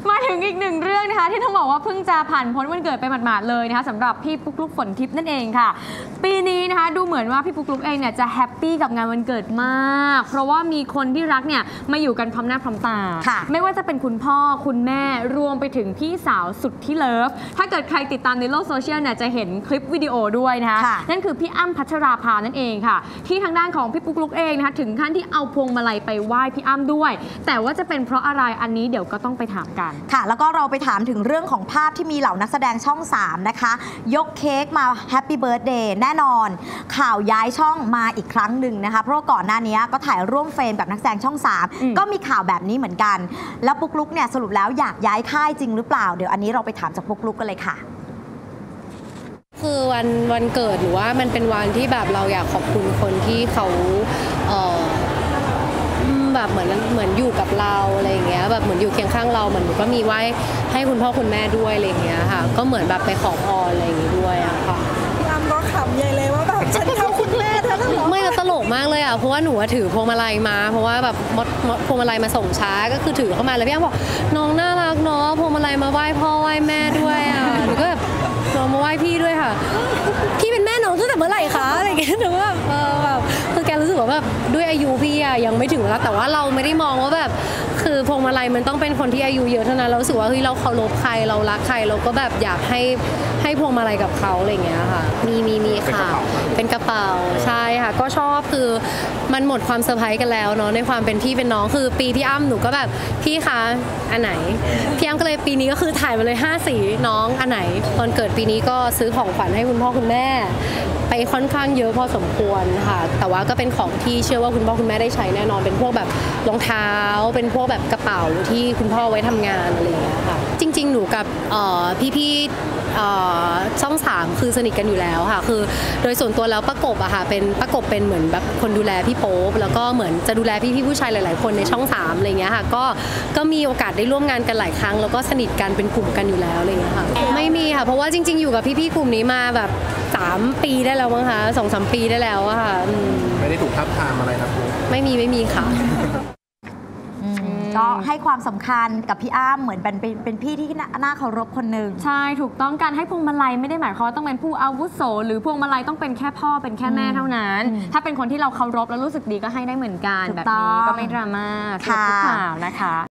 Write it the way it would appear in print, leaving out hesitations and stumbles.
มาถึงอีกหนึ่งเรื่องนะคะที่ต้องบอกว่าเพิ่งจะผ่านพ้นวันเกิดไปหมาดๆเลยนะคะสำหรับพี่ปุ๊กลุกฝนทิพย์นั่นเองค่ะปีนี้นะคะดูเหมือนว่าพี่ปุ๊กลุกเองเนี่ยจะแฮปปี้กับงานวันเกิดมากเพราะว่ามีคนที่รักเนี่ยมาอยู่กันพร้อมหน้าพร้อมตาไม่ว่าจะเป็นคุณพ่อคุณแม่รวมไปถึงพี่สาวสุดที่เลิฟถ้าเกิดใครติดตามในโลกโซเชียลเนี่ยจะเห็นคลิปวิดีโอด้วยนะคะนั่นคือพี่อ้ำพัชราภานั่นเองค่ะที่ทางด้านของพี่ปุ๊กลุกเองนะคะถึงขั้นที่เอาพวงมาลัยไปไหว้พี่อ้ำด้วยแต่ว่าจะเป็นเพราะอะไรอันนี้เดี๋ยวก็ต้องไปถามกันค่ะแล้วก็เราไปถามถึงเรื่องของภาพที่มีเหล่านักแสดงช่อง3นะคะยกเค้กมาแฮปปี้เบิร์ธเดย์แน่นอนข่าวย้ายช่องมาอีกครั้งหนึ่งนะคะเพราะก่อนหน้านี้ก็ถ่ายร่วมเฟรมกับนักแสดงช่อง3ก็มีข่าวแบบนี้เหมือนกันแล้วปุ๊กลุกเนี่ยสรุปแล้วอยากย้ายค่ายจริงหรือเปล่าเดี๋ยวอันนี้เราไปถามจากปุ๊กลุกกันเลยค่ะคือวันเกิดหรือว่ามันเป็นวันที่แบบเราอยากขอบคุณคนที่เขาแบบเหมือนอยู่กับเราอะไรอย่างเงี้ยแบบเหมือนอยู่เคียงข้างเราเหมือนก็มีไหว้ให้คุณพ่อคุณแม่ด้วยอะไรอย่างเงี้ยค่ะก็เหมือนแบบไปขอพรอะไรอย่างงี้ด้วยอะค่ะพี่อ้ำก็ขำใหญ่เลยว่าแบบฉันเท่าคุณแม่เธอเหรอไม่ตลกมากเลยอะเพราะว่าหนูถือพวงมาลัยมาเพราะว่าแบบพวงมาลัยมาส่งช้าก็คือถือเข้ามาแล้วพี่อ้ำบอกน้องน่ารักเนาะพวงมาลัยมาไหว้พ่อไหว้แม่ด้วยอะหนูก็แบบน้องมาไหว้พี่ด้วยค่ะพี่เป็นแม่น้องตั้งแต่เมื่อไหร่คะอะไรอย่างเงี้ยหนูว่าแบบคือแกรู้สึกว่าแบบด้วยอายุพี่อะยังไม่ถึงแล้วแต่ว่าเราไม่ได้มองว่าแบบคือพวงมาลัยมันต้องเป็นคนที่อายุเยอะเท่านั้นเรารู้สึกว่าเฮ้ยเราเคารพใครเรารักใครเราก็แบบอยากให้พวงมาลัยกับเขาอะไรอย่างเงี้ยค่ะมีค่ะเป็นกระเป๋าใช่ค่ะก็ชอบคือมันหมดความเซอร์ไพรส์กันแล้วเนาะในความเป็นพี่เป็นน้องคือปีพี่อ้ำหนูก็แบบพี่คะอันไหนพี่อ้ำก็เลยปีนี้ก็คือถ่ายมาเลย5 สีน้องอันไหนตอนเกิดปีนี้ก็ซื้อของขวัญให้คุณพ่อคุณแม่ไปค่อนข้างเยอะพอสมควรค่ะแต่ว่าก็เป็นของที่เชื่อว่าคุณพ่อคุณแม่ได้ใช้แน่นอนเป็นพวกแบบรองเท้าเป็นพวกแบบกระเป๋าที่คุณพ่อไว้ทำงานอะไรอย่างเงี้ยค่ะจริงๆหนูกับพี่ช่อง3คือสนิทกันอยู่แล้วค่ะคือโดยส่วนตัวแล้วประกบอะค่ะเป็นประกบเป็นเหมือนแบบคนดูแลพี่โป๊ปแล้วก็เหมือนจะดูแลพี่ผู้ชายหลายๆคนในช่อง3อะไรเงี้ยค่ะก็มีโอกาสได้ร่วมงานกันหลายครั้งแล้วก็สนิทกันเป็นกลุ่มกันอยู่แล้วอะไรเงี้ยค่ะไม่มีค่ะเพราะว่าจริงๆอยู่กับพี่ๆกลุ่มนี้มาแบบ3 ปีได้แล้วมั้งคะ2-3 ปีได้แล้วอะค่ะไม่ได้ถูกทับทามอะไรนะครูไม่มีค่ะก็ให้ความสำคัญกับพี่อ้ำเหมือนเป็นพี่ที่น่าเคารพคนหนึ่งใช่ถูกต้องการให้พวงมาลัยไม่ได้หมายความว่าต้องเป็นผู้อาวุโสหรือพวงมาลัยต้องเป็นแค่พ่อเป็นแค่แม่เท่านั้นถ้าเป็นคนที่เราเคารพแล้วรู้สึกดีก็ให้ได้เหมือนกันแบบนี้ก็ไม่ดราม่าทุกข่าวนะคะ